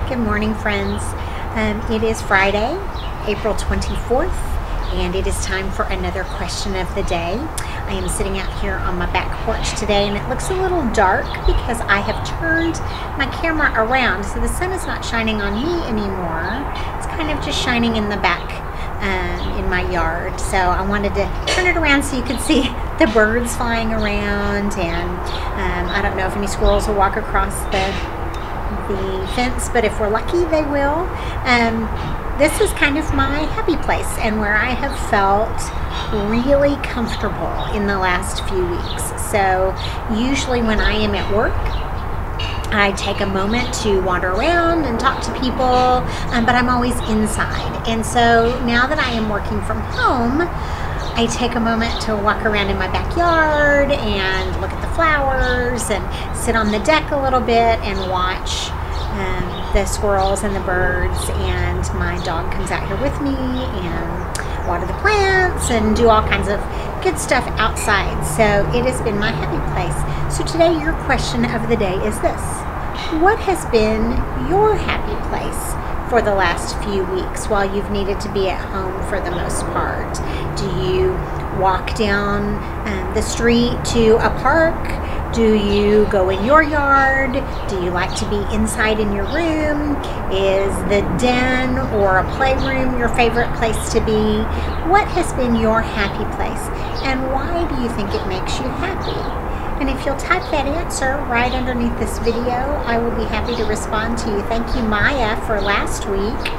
Good morning, friends. It is Friday, April 24th, and it is time for another question of the day. I am sitting out here on my back porch today, and it looks a little dark because I have turned my camera around, so the sun is not shining on me anymore. It's kind of just shining in the back in my yard. So I wanted to turn it around so you could see the birds flying around, and I don't know if any squirrels will walk across the fence, but if we're lucky they will. This is kind of my happy place and where I have felt really comfortable in the last few weeks. So usually when I am at work, I take a moment to wander around and talk to people, but I'm always inside. And so now that I am working from home, I take a moment to walk around in my backyard and look at the flowers and sit on the deck a little bit and watch the squirrels and the birds, and my dog comes out here with me and water the plants and do all kinds of good stuff outside. So it has been my happy place. So today your question of the day is this: what has been your happy place for the last few weeks while you've needed to be at home for the most part? Do you walk down the street to a park? Do you go in your yard? Do you like to be inside in your room? Is the den or a playroom your favorite place to be? What has been your happy place, and why do you think it makes you happy? And if you'll type that answer right underneath this video, I will be happy to respond to you. Thank you, Maya, for last week.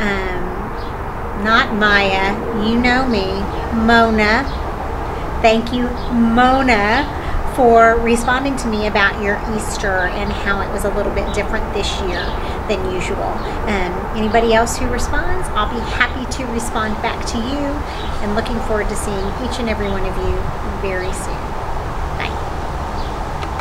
Not Maya, you know me, Mona. Thank you, Mona, for responding to me about your Easter and how it was a little bit different this year than usual. Anybody else who responds, I'll be happy to respond back to you, and looking forward to seeing each and every one of you very soon.